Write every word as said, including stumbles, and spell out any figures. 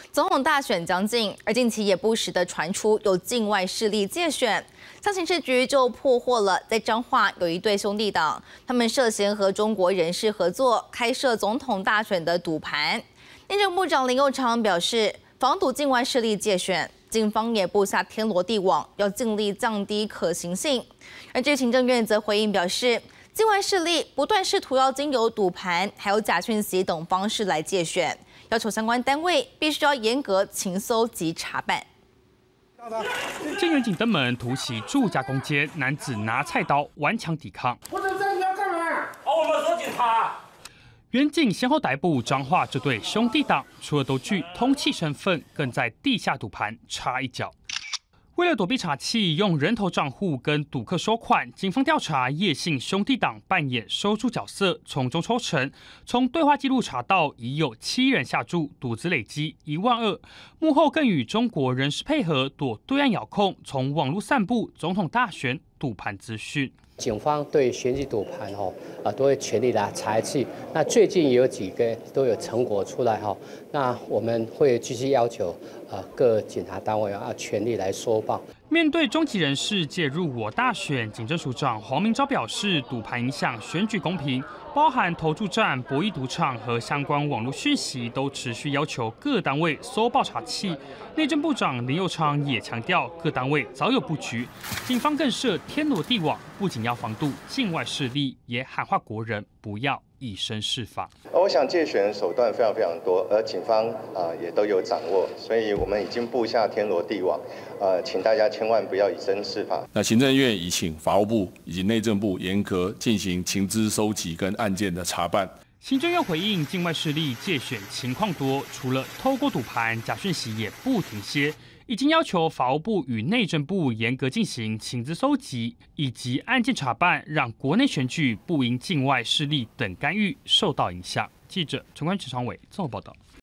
总统大选将近，而近期也不时的传出有境外势力介选。像刑事局就破获了，在彰化有一对兄弟党，他们涉嫌和中国人士合作，开设总统大选的赌盘。内政部长林右昌表示，防堵境外势力介选，警方也布下天罗地网，要尽力降低可行性。而至于行政院则回应表示，境外势力不断试图要经由赌盘、还有假讯息等方式来介选，要求相关单位必须要严格情搜及查办。 建远警登门突袭住家攻坚，男子拿菜刀顽强抵抗。 我怎么在你要干嘛？ 哦，我们说警察。 远警先后逮捕彰化这对兄弟党，除了都具通缉身份，更在地下赌盘插一脚。为了躲避查缉，用人头账户跟赌客收款，警方调查叶姓兄弟党扮演收注角色，从中抽成。从对话记录查到，已有七人下注，赌资累积一万二。幕后更与中国人士配合，躲对岸遥控，从网络散布总统大选赌盘资讯。 警方对选举赌盘哦，啊都会全力来查缉。那最近也有几个都有成果出来哈，那我们会继续要求啊各检察单位啊全力来收报。 面对中级人士介入我大选，警政署长黄明昭表示，赌盘影响选举公平，包含投注站、博弈赌场和相关网络讯息，都持续要求各单位搜报查缉。内政部长林右昌也强调，各单位早有布局，警方更设天罗地网，不仅要防堵境外势力，也喊话国人不要以身试法。 我想介选手段非常非常多，而警方啊、呃、也都有掌握，所以我们已经布下天罗地网，呃，请大家千万不要以身试法。 那行政院已请法务部以及内政部严格进行情资收集跟案件的查办。 行政院回应，境外势力介选情况多，除了透过赌盘、假讯息也不停歇，已经要求法务部与内政部严格进行情资搜集以及案件查办，让国内选举不因境外势力等干预受到影响。记者陈冠陈长伟综合报道。